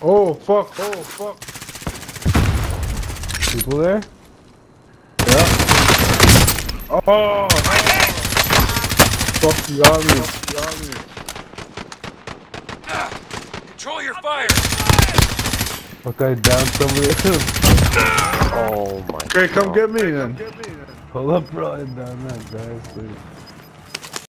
Oh fuck! Oh fuck! People there? Yeah. Oh! Fuck, you got me. Control your fire! Okay, down somebody else. Oh my god. Okay, come get me then. Pull up, bro, and down that guy, please.